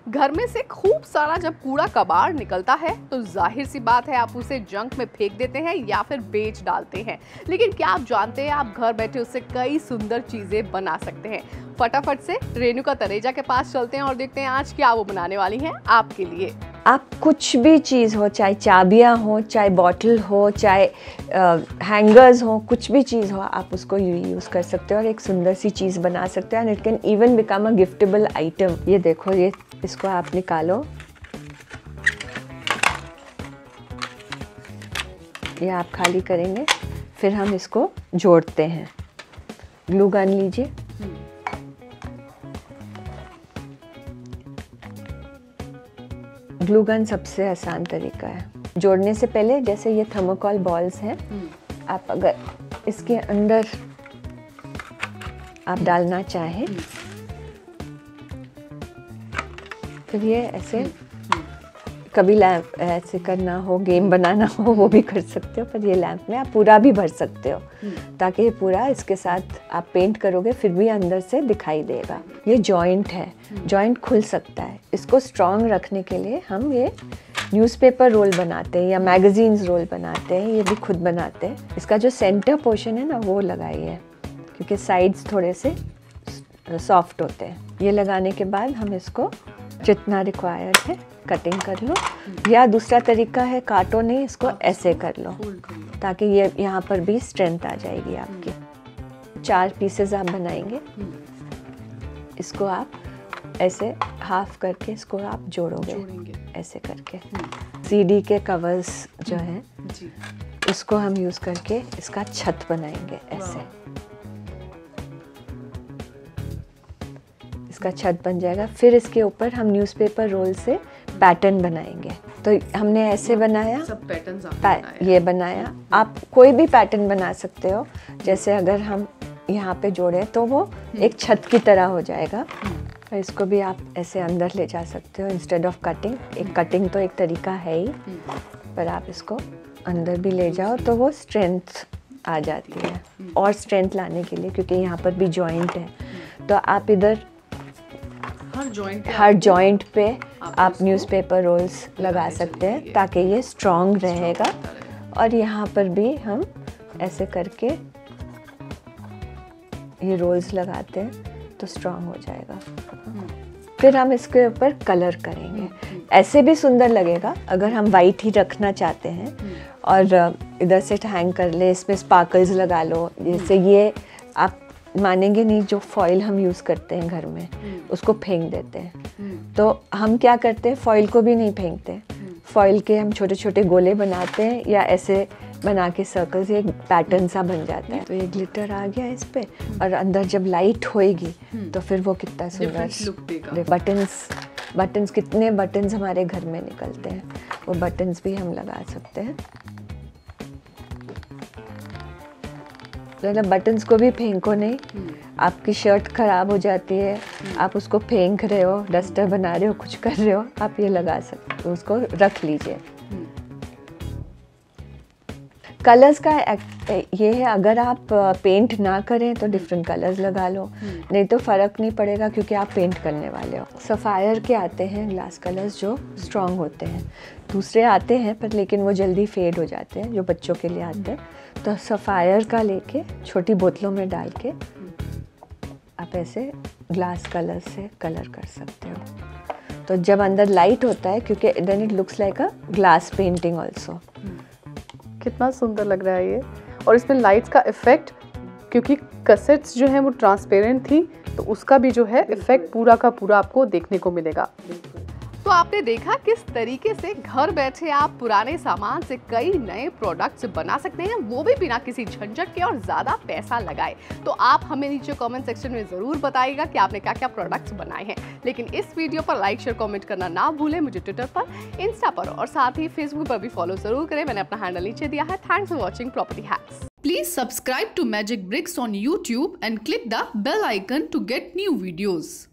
घर में से खूब सारा जब कूड़ा कबाड़ निकलता है तो जाहिर सी बात है आप उसे जंक में फेंक देते हैं या फिर बेच डालते हैं। लेकिन क्या आप जानते हैं आप घर बैठे उससे कई सुंदर चीजें बना सकते हैं। फटाफट से रेणुका तनेजा के पास चलते हैं और देखते हैं आज क्या वो बनाने वाली हैं आपके लिए। आप कुछ भी चीज़ हो, चाहे चाबियाँ हो, चाहे बॉटल हो, चाहे हैंगर्स हो, कुछ भी चीज़ हो, आप उसको यूज़ कर सकते हो और एक सुंदर सी चीज़ बना सकते हो। And it can even become a giftable item. ये देखो, ये इसको आप निकालो, ये आप खाली करेंगे, फिर हम इसको जोड़ते हैं। ग्लू गन लीजिए, ग्लू गन सबसे आसान तरीका है। जोड़ने से पहले जैसे ये थर्मोकोल बॉल्स हैं, आप अगर इसके अंदर आप डालना चाहें फिर ये ऐसे कभी लैंप ऐसे करना हो, गेम बनाना हो, वो भी कर सकते हो। पर ये लैंप में आप पूरा भी भर सकते हो ताकि ये पूरा इसके साथ आप पेंट करोगे फिर भी अंदर से दिखाई देगा। ये जॉइंट है, जॉइंट खुल सकता है। इसको स्ट्रॉन्ग रखने के लिए हम ये न्यूज़पेपर रोल बनाते हैं या मैगजीन्स रोल बनाते हैं, ये भी खुद बनाते हैं। इसका जो सेंटर पोर्शन है ना, वो लगाइए क्योंकि साइड्स थोड़े से सॉफ्ट होते हैं। ये लगाने के बाद हम इसको जितना रिक्वायर्ड है कटिंग कर लो, या दूसरा तरीका है काटो नहीं, इसको ऐसे कर लो ताकि ये यहाँ पर भी स्ट्रेंथ आ जाएगी आपकी। 4 पीसेस आप बनाएंगे, इसको आप ऐसे हाफ करके इसको आप जोड़ोगे ऐसे करके। सीडी के कवर्स जो हैं उसको हम यूज़ करके इसका छत बनाएंगे ऐसे। इसका छत बन जाएगा। फिर इसके ऊपर हम न्यूज़पेपर रोल से पैटर्न बनाएंगे। तो हमने ऐसे बनाया, सब पैटर्न्स ये बनाया। आप कोई भी पैटर्न बना सकते हो। जैसे अगर हम यहाँ पे जोड़े तो वो एक छत की तरह हो जाएगा। और इसको भी आप ऐसे अंदर ले जा सकते हो इंस्टेड ऑफ कटिंग। एक कटिंग तो एक तरीका है ही, पर आप इसको अंदर भी ले जाओ तो वो स्ट्रेंथ आ जाती है। और स्ट्रेंथ लाने के लिए, क्योंकि यहाँ पर भी जॉइंट है, तो आप इधर हर जॉइंट पे आप न्यूज़पेपर रोल्स लगा सकते हैं ताकि ये स्ट्रॉन्ग रहेगा। और यहाँ पर भी हम ऐसे करके ये रोल्स लगाते हैं तो स्ट्रॉन्ग हो जाएगा। फिर हम इसके ऊपर कलर करेंगे। ऐसे भी सुंदर लगेगा अगर हम वाइट ही रखना चाहते हैं और इधर से हैंग कर ले, इसमें स्पार्कल्स लगा लो। जैसे ये आप मानेंगे नहीं, जो फॉइल हम यूज़ करते हैं घर में उसको फेंक देते हैं। तो हम क्या करते हैं, फॉइल को भी नहीं फेंकते, फॉइल के हम छोटे छोटे गोले बनाते हैं या ऐसे बना के सर्कल्स, एक पैटर्न सा बन जाता है। तो ये ग्लिटर आ गया इस पे, और अंदर जब लाइट होएगी तो फिर वो कितना सुंदर बटन्स कितने बटन्स हमारे घर में निकलते हैं, वो बटन्स भी हम लगा सकते हैं। बटन्स को भी फेंको नहीं, आपकी शर्ट खराब हो जाती है, आप उसको फेंक रहे हो, डस्टर बना रहे हो, कुछ कर रहे हो, आप ये लगा सकते हो, उसको रख लीजिए। कलर्स का ये है, अगर आप पेंट ना करें तो डिफरेंट कलर्स लगा लो, नहीं तो फ़र्क नहीं पड़ेगा क्योंकि आप पेंट करने वाले हो। सफ़ायर के आते हैं ग्लास कलर्स जो स्ट्रॉन्ग होते हैं, दूसरे आते हैं पर लेकिन वो जल्दी फेड हो जाते हैं, जो बच्चों के लिए आते हैं। तो सफ़ायर का लेके छोटी बोतलों में डाल के आप ऐसे ग्लास कलर से कलर कर सकते हो। तो जब अंदर लाइट होता है, क्योंकि then it looks like a glass painting also. कितना सुंदर लग रहा है ये। और इसमें लाइट्स का इफेक्ट, क्योंकि कैसेट्स जो है वो ट्रांसपेरेंट थी, तो उसका भी जो है इफेक्ट पूरा का पूरा आपको देखने को मिलेगा। तो आपने देखा किस तरीके से घर बैठे आप पुराने सामान से कई नए प्रोडक्ट्स बना सकते हैं, वो भी बिना किसी झंझट के और ज़्यादा पैसा लगाए। तो आप हमें नीचे कमेंट सेक्शन में ज़रूर बताइएगा कि आपने क्या क्या प्रोडक्ट्स बनाए हैं। लेकिन इस वीडियो पर लाइक शेयर कमेंट करना ना भूलें। मुझे ट्विटर पर, इंस्टा पर और साथ ही फेसबुक पर भी फॉलो ज़रूर करें। मैंने अपना हैंडल नीचे दिया है। Thanks for watching property hacks. Please subscribe to Magic Bricks on YouTube and click the bell icon to get new videos.